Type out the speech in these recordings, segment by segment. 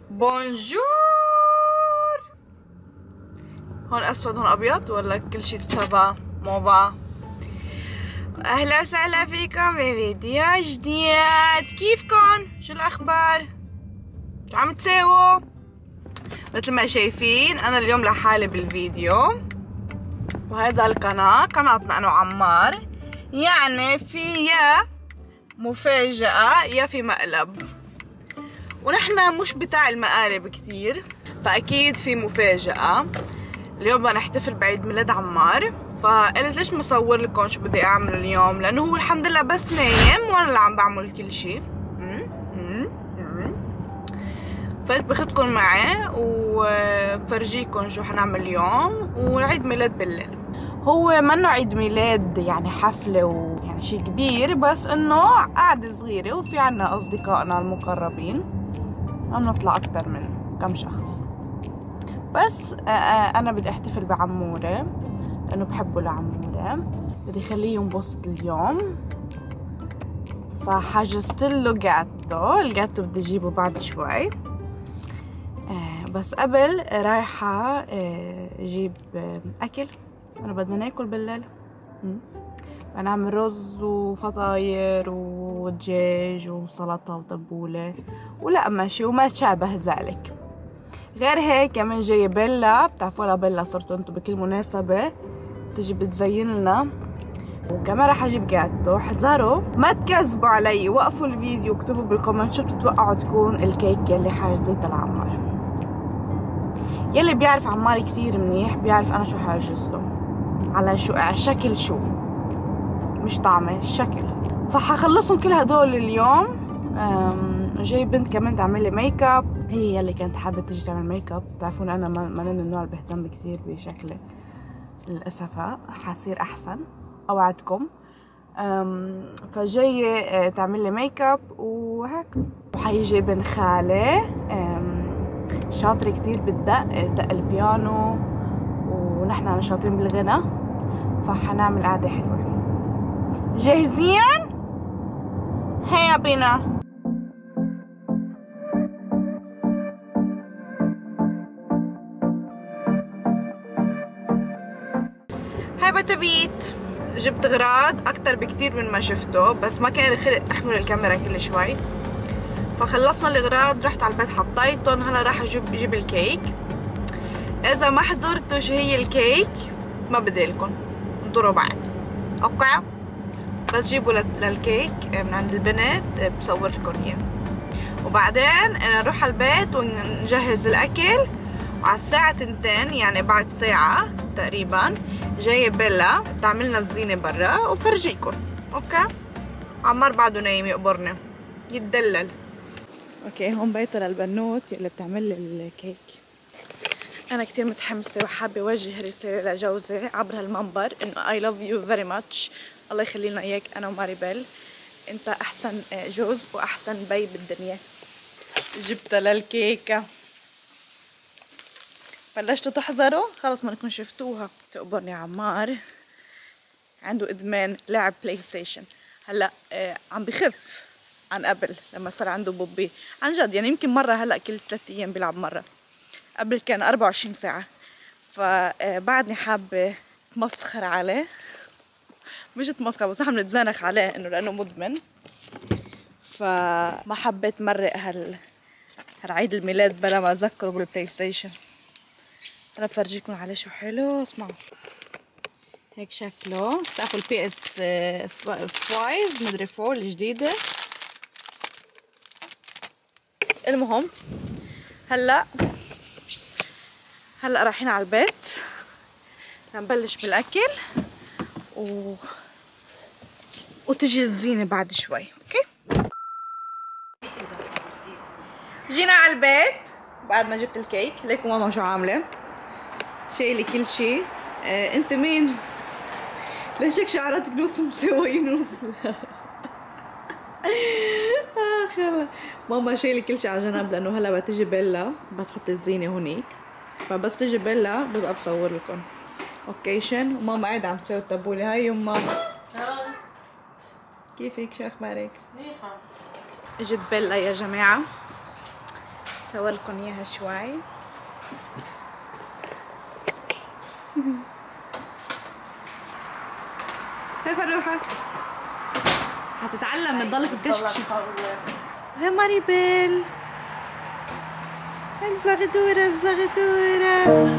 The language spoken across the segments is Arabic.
بونجور. هون اسود هون ابيض ولا كل شيء سافا موفا؟ اهلا وسهلا فيكم بفيديو جديد. كيفكن؟ شو الاخبار؟ شو عم تساووا؟ مثل ما شايفين انا اليوم لحالي بالفيديو، وهذا القناة قناتنا انا وعمار، يعني في يا مفاجأة يا في مقلب، ونحن مش بتاع المقالب كتير، فاكيد في مفاجأة. اليوم بدنا نحتفل بعيد ميلاد عمار، فقلت ليش ما اصور لكم شو بدي اعمل اليوم، لانه هو الحمد لله بس نايم وانا اللي عم بعمل كل شيء. فقلت باخدكم معي وفرجيكم شو حنعمل اليوم. وعيد ميلاد بالليل، هو منه عيد ميلاد يعني حفلة ويعني شيء كبير، بس انه قعدة صغيرة وفي عنا اصدقائنا المقربين، ما بنطلع اكتر من كم شخص. بس انا بدي احتفل بعمورة لانه بحبه لعمورة، بدي خليه ينبسط اليوم، فحجزت له جاتو. الجاتو بدي اجيبه بعد شوي، بس قبل رايحة اجيب اكل. انا بدنا ناكل بالليل، بنعمل رز وفطاير ودجاج وسلطة وتبولة ولا ماشي وما شابه ذلك. غير هيك كمان جاية بيلا، بتعرفوا بيلا صرتوا انتو بكل مناسبة تجي بتزين لنا، وكمان راح اجيب جاتو. احذروا ما تكذبوا علي، وقفوا الفيديو واكتبوا بالكومنت شو بتتوقعوا تكون الكيكة اللي حاجزتها لعمار. يلي بيعرف عمار كتير منيح بيعرف انا شو حاجز له، على شو شكل، شو مش طعمه، الشكل. فحخلصهم كل هدول اليوم. جاي بنت كمان تعمل لي ميك اب، هي يلي كانت حابه تيجي تعمل ميك اب. بتعرفون انا ما من النوع اللي بهتم كثير بشكلي للاسف، حصير احسن اوعدكم. فجايه تعمل لي ميك اب وهيك. وحيجي ابن خالي شاطر كتير بالدق، دق البيانو، ونحن شاطرين بالغنى، فحنعمل قعده حلوه. جاهزين؟ هيا بينا. هاي بتبيت. جبت اغراض اكتر بكتير من ما شفته، بس ما كان الخلق احمل الكاميرا كل شوي، فخلصنا الاغراض، رحت على البيت حطيتهم. هلا راح اجيب الكيك. اذا ما حضرتوا شو هي الكيك ما بديلكم، انطروا بعد، اوكي؟ بس جيبوا للكيك من عند البنت بصور لكم اياه، وبعدين نروح على البيت ونجهز الاكل. وعلى الساعة 2 يعني بعد ساعة تقريبا جاية بيلا تعملنا الزينة برا وفرجيكم، اوكي؟ عمار بعده نايم يقبرني يتدلل. اوكي هون بيتها للبنوت اللي بتعمل لي الكيك. انا كتير متحمسة وحابة اوجه رسالة لجوزي عبر هالمنبر انه I love you very much. الله يخلي لنا اياك انا وماريبيل، انت احسن جوز واحسن بي بالدنيا. جبتها للكيكة، بلشتوا تحضروا، خلص ما نكون شفتوها. تقبرني عمار عنده ادمان لعب بلاي ستيشن، هلا عم بخف عن قبل لما صار عنده بوبي، عن جد يعني يمكن مرة هلا كل 3 ايام بيلعب مرة، قبل كان 24 ساعة. فبعدني حابة اتمسخر عليه، مش اتمسخر بس نحن بنتزانخ عليه انه لانه مدمن. فما حبيت مرق هالعيد الميلاد بلا ما اذكره بالبلاي ستيشن. انا بفرجيكم عليه شو حلو. اسمعوا هيك شكله، بتعرفوا البي اس 5 مدري 4 الجديدة. المهم هلا رايحين على البيت نبلش بالاكل وتجي الزينة بعد شوي، اوكي؟ جينا على البيت بعد ما جبت الكيك. ليكم ماما شو عاملة، شايلة كل شيء. انت مين؟ ليش هيك شعراتك نص مسويين نص؟ يلا ماما شايلة كل شيء على جنب، لانه هلا بتجي بيلا بتحط الزينة هونيك، فبس تجي بيلا ببقى بصور لكم اوكيشن. وماما قاعدة عم تسوي التبولة. هاي يما، كيفك؟ شو اخبارك؟ منيحة. اجت بيلا يا جماعة، صور لكم اياها شوي. هاي فروحة هتتعلم من ضلك تكشكش. هاي ماريبيل، هاي الزغدورة الزغدورة.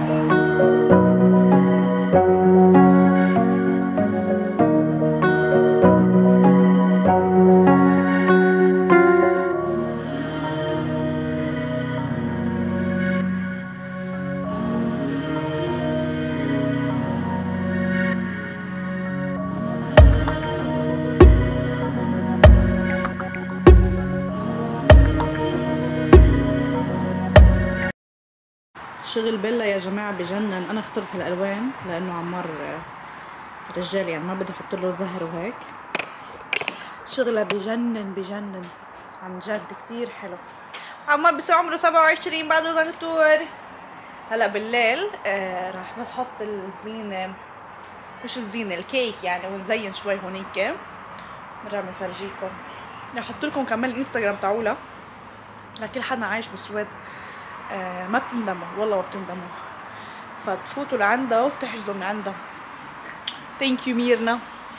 شغل بيلا يا جماعه بجنن. انا اخترت الالوان لانه عمار رجال يعني ما بدي احط له زهر وهيك. شغله بجنن بجنن عن جد كثير حلو. عمار بصير عمره 27 بعده دكتور. هلا بالليل راح بس احط الزينه، مش الزينه الكيك يعني، ونزين شوي هونيك. برجع بنفرجيكم، رح احط لكم كمان الانستغرام تاعولا لكل حدا عايش بسويد. ما بتندموا والله ما بتندموا، فتفوتوا لعندها وتحجزوا من عندها. ثانك يو ميرنا.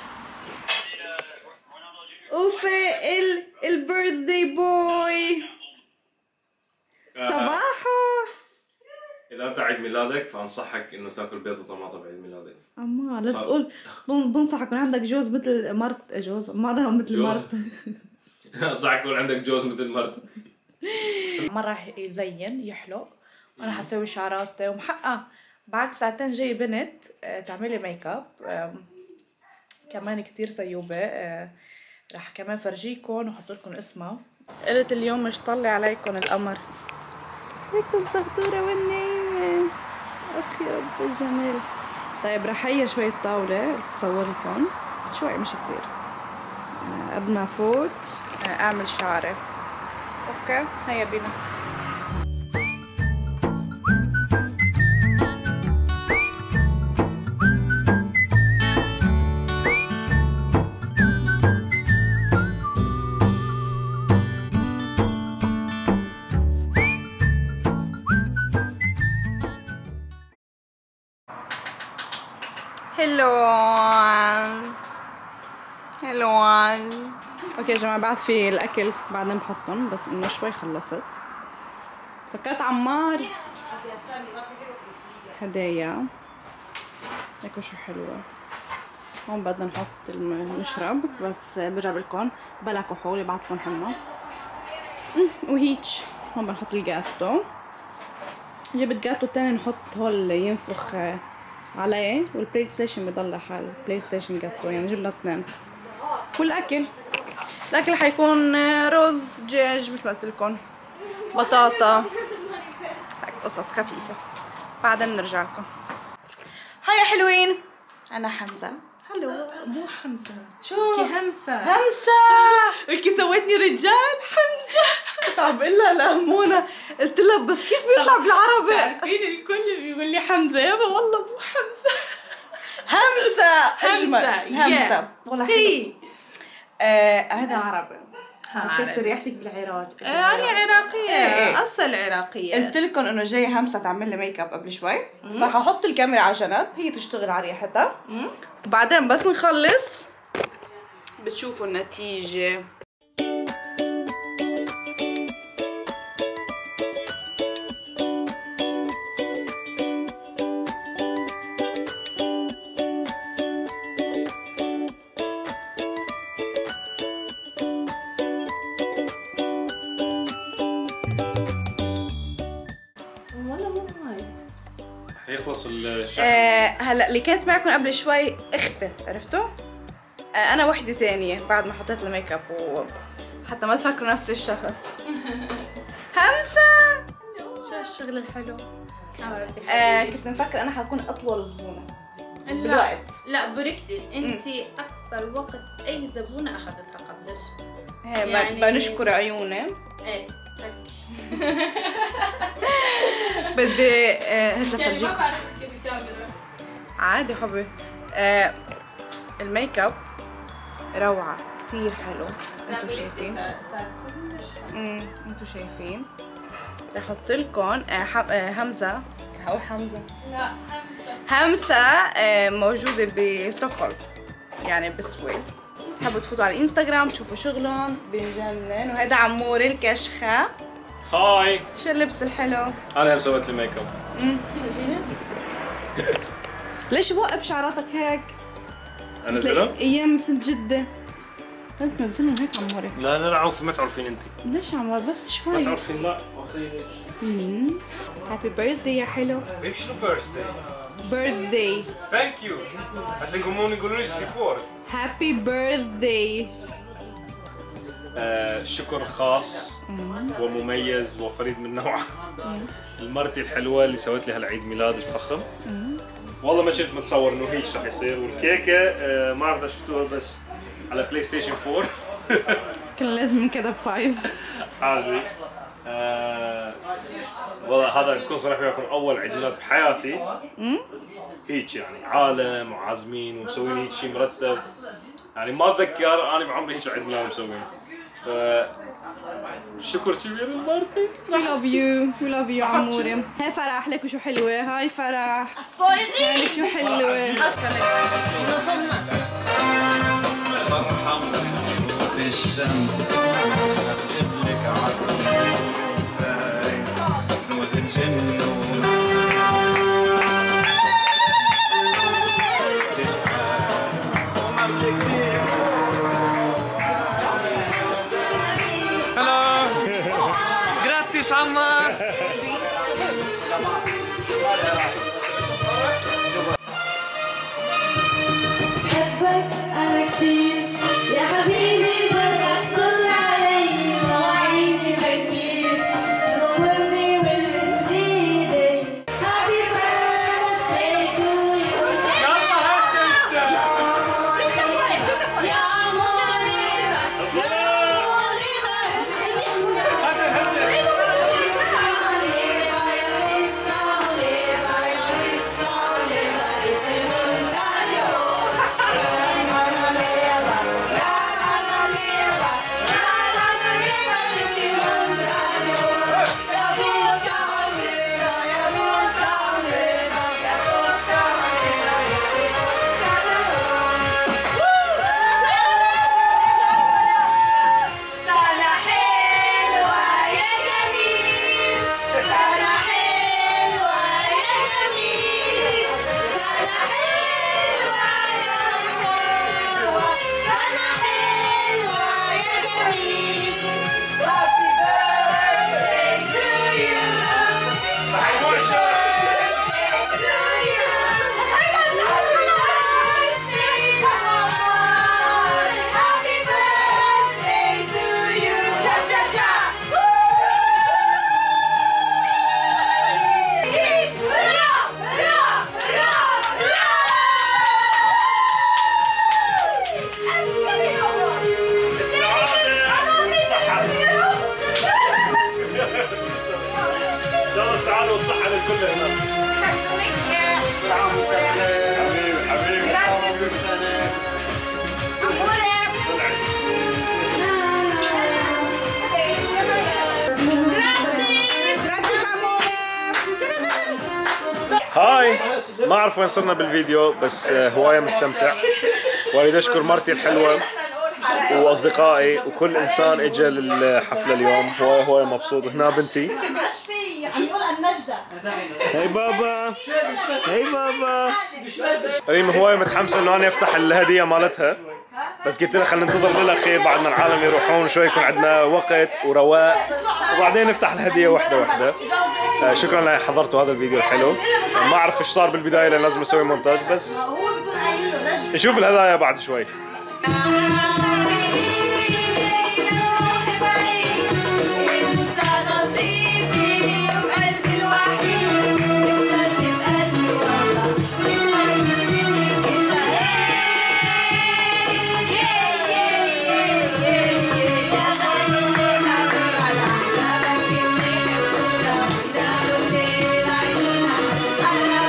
اوفي البيرثدي بوي صباحو. اذا انت عيد ميلادك فانصحك انه تاكل بيض وطماطم بعيد ميلادك. اما لا تقول بنصحك يكون عندك جوز مثل مرت، جوز مره مثل مرت. انصحك يكون عندك جوز مثل مرت. مرة راح يزين يحلق، وانا حسوي شعرات ومحققة. بعد ساعتين جاي بنت تعملي ميك اب كمان كتير زيوبة. راح كمان فرجيكم وحط لكم اسمها. قلت اليوم مش طلع عليكم القمر. هيكو الزغدورة والنايمة. اخ يا رب الجمال. طيب راح هي شوية طاولة بصور لكم شوي مش كتير قبل ما افوت اعمل شعري. اوكي هيا بينا. هلو هلو. اوكي يا جماعه بعد في الاكل بعدين بحطهم، بس انه شوي خلصت. فكرت عمار هدايا هيك شو حلوه. هون بدنا نحط المشرب، بس برجع لكم بلا كحول يبعثكم حمى وهيج. هون بنحط الجاتو. جبت جاتو تاني نحط هول ينفخ عليه، والبلاي ستيشن بضل حال بلاي ستيشن جاتو، يعني جبنا اثنين. والاكل حيكون رز دجاج مثل ما قلت لكم، بطاطا، هيك قصص خفيفه. بعدين بنرجع لكم. هيا حلوين. انا حمزه. هلو مو حمزه. شو همسه الكي سويتني رجال حمزه. عم بقول لها لهمونه، قلت لها بس كيف بيطلع بالعربي؟ عارفين الكل بيقول لي حمزه يابا، والله مو حمزه. همسه اجمل. همسه والله هي هذا عربي. كيف ريحتك بالعراق؟ انا عراقيه. إيه. اصل عراقيه. قلت لكم انه جاي همسه تعمل لي ميك اب قبل شوي، فححط الكاميرا على جنب هي تشتغل على ريحتها، وبعدين بس نخلص بتشوفوا النتيجه. حيخلص الشحن. هلا اللي كانت معكم قبل شوي اختي، عرفتوا؟ انا وحده ثانيه بعد ما حطيت الميك اب، وحتى ما تفكروا نفس الشخص. همسه شو الشغل الحلو. كنت مفكره انا حكون اطول زبونه بالوقت. لا بركتي انت اقصر وقت اي زبونه اخذتها قبلش. يعني بنشكر عيوني. ايه بدي هلا يعني فرجيكم. ما بعرف كيف الكاميرا عادي حبي. الميك اب روعه كثير حلو. انتوا شايفين؟ انتوا شايفين رح احط لكم همزه. هقول حمزه؟ لا همسه موجوده بستوكهولم يعني بالسويد. تحبوا تفوتوا على الانستغرام تشوفوا شغلهم بجنن. وهذا عموري الكشخه. هاي، شو اللبس الحلو؟ انا مسويت لي ميك اب. ليش بوقف شعراتك هيك؟ انزلهم؟ ايام سنت جده انت تنزلهم هيك عموري. لا نعرف، ما تعرفين انت. ليش عمور بس شوي؟ ما تعرفين. لا اخي هابي بيرثدي يا حلو. كيف شنو بيرثدي؟ بيرثدي. ثانك يو. هسه يقولون لي سبورت. هابي بيرثدي. شكر خاص ومميز وفريد من نوعه لمرتي الحلوه اللي سوت لي هالعيد ميلاد الفخم. والله ما كنت متصور انه هيك رح يصير. والكيكه ما اعرف اذا شفتوها بس على بلاي ستيشن 4. كان لازم نكذب 5. عادي. والله هذا نكون صريح وياكم اول عيد ميلاد بحياتي هيك يعني عالم وعازمين ومسوين هيك شيء مرتب. يعني ما اتذكر انا بعمري هيك عيد ميلاد مسوين. ف شكر كبير لمرتي. We love you. We love you عموري. هاي فرح لك وشو حلوة. هاي فرح. الصويدي هاي لك شو حلوة. نصبنا بالشمس اقلب لك عطاي كنوز الجنون هلا جراتيس عمار. بحبك أنا كتير يا حبيبي ضلك طل علي مواعيدي بكير نورني بالمسجد. Happy birthday to you. يا عمري السعادة والصحة للكل هنا. حبيبي هاي. ما اعرف وين صرنا بالفيديو بس هواية مستمتع. واريد اشكر مرتي الحلوة واصدقائي وكل انسان اجى للحفلة اليوم. هواية مبسوط. هنا بنتي. هاي بابا. هاي بابا. ريم هواية متحمسة انه انا افتح الهدية مالتها بس قلت لها خلينا ننتظر للاخير بعد ما العالم يروحون شوي يكون عندنا وقت ورواق وبعدين نفتح الهدية واحدة واحدة. شكرا لأن حضرتوا هذا الفيديو الحلو. ما اعرف ايش صار بالبداية لان لازم اسوي مونتاج بس نشوف الهدايا بعد شوي.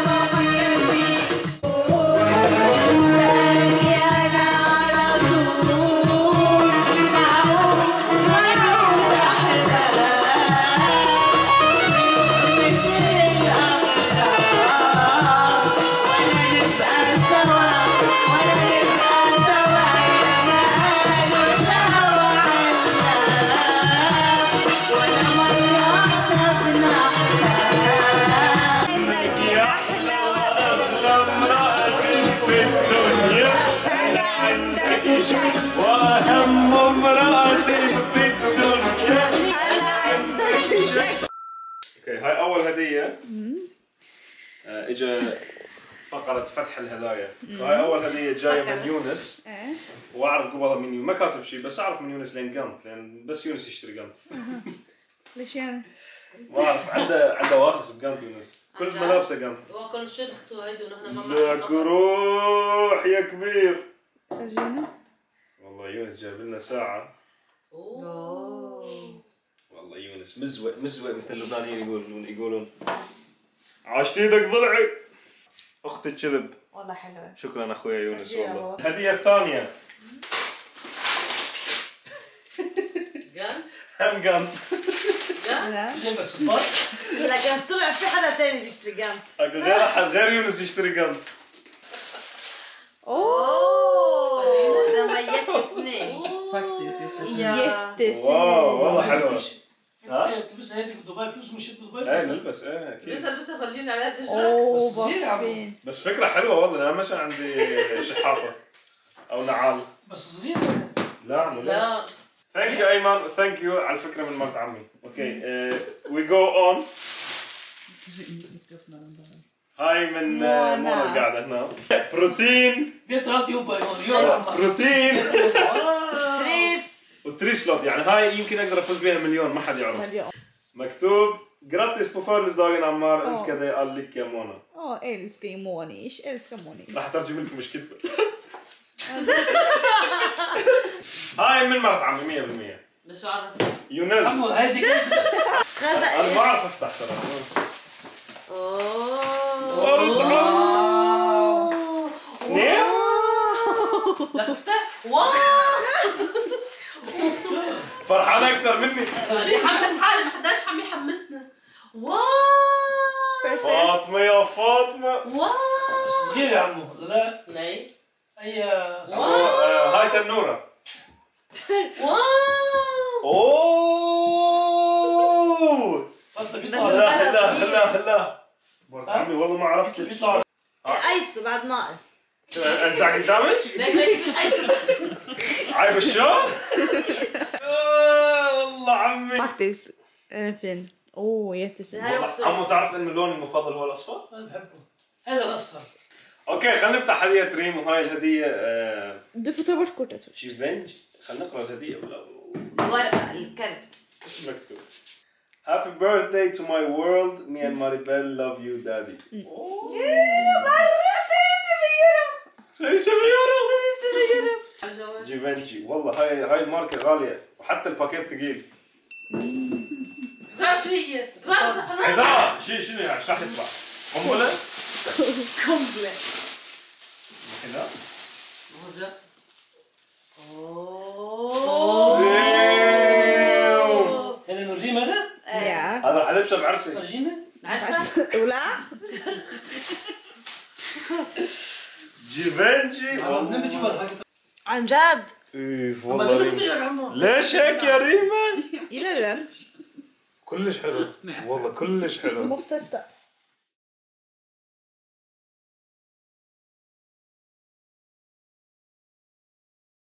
أنا على طول هديه اجى فقرة فتح الهدايا. هاي اول هديه جايه من يونس. واعرف قبلها من يونس، ما كاتب شيء بس اعرف من يونس لين قنط، لان بس يونس يشتري قنط. ليش يعني؟ ما اعرف عنده واخص بقنط يونس، كل ملابسه قنط. وكل شرطه هيدي ونحن ما لك روح يا كبير. فرجينا. والله يونس جاب لنا ساعة. اوه والله يونس مزوق مثل اللبنانيين يقولون. عاشت ايدك ضلعي. اختي الكذب. والله حلوة. شكرا اخويا يونس والله. الهدية الثانية. قال هم قنط. قال جيبك صباط. لكن طلع في حدا تاني بيشتري قنط. اقول غير يونس يشتري قنط. اوه ده ميت سنين. يا واو والله حلوة. ها؟ تلبسها هذه بدبي، تلبس مش بدبي. ايه نلبس اكيد. لسه فرجينا على قد الجرح. اوه صغير يا عمو. بفين. بس فكرة حلوة والله، انا ما كان عندي شحاطة او نعال. بس صغير. لا لا ثانك يو ايمن، ثانك يو على الفكرة من مرت عمي. اوكي وي جو اون. هاي من منى قاعدة هنا. بروتين. بيت راتي يوبا يوم. بروتين. تريس وتريس لوت، يعني هاي يمكن اقدر افوز بيها مليون ما حد يعرف. مكتوب جراتيس på födelsedagen Ammar, önskar dig all lycka يا منى. älskling Monish, älskar Monish. راح اترجم لكم مش كذبة. هاي من مرت عمي 100%. مش عارف يونس. عمو هذيك انا ما اعرف افتح ترى. نعم. لا تفتح واو فرحان اكثر مني. بيحمس حالي، ما حداش عم يحمسنا. واو فاطمة يا فاطمة. واو صغير يا عمو. لا ليه اي هاي تنورة. واو اوه فضل بس بيطلع. لا مرت عمي والله ما عرفت. بيطلع. ايسو بعد ناقص. انزع قدامك؟ ليه ما يجي اي سبب. عيب الشو؟ والله عمي. Faktiskt är den fin. Jättefin. هاي också. عمو تعرف ان لوني المفضل هو الاصفر؟ انا بحبه. هذا الاصفر. اوكي خلينا نفتح هدية ريم، وهاي الهدية Du får ta bort kortet först. تشيفنج. خلينا نقرا الهدية ورقة الكلب. ايش مكتوب؟ Happy birthday to my world, me and Maribel love you daddy. مرة سيارة جيفنجي. والله هاي الماركة غالية وحتى الباكيت ثقيل. زار شو هي؟ زار هذا شنو يعني؟ ايش راح يطلع؟ قنبلة؟ قنبلة. كذا؟ هذا من ريم هذا؟ Ja. هذا راح البسه بعرسي. فرجينا. عرسة؟ Ola? جيفنجي. بدنا نجيب الحاجة. عن جد؟ ايف ما والله بدي ريما. يا عمو. ليش هيك يا ريما؟ Gillar du den? كلش حلو. والله كلش Du حلو. måste testa.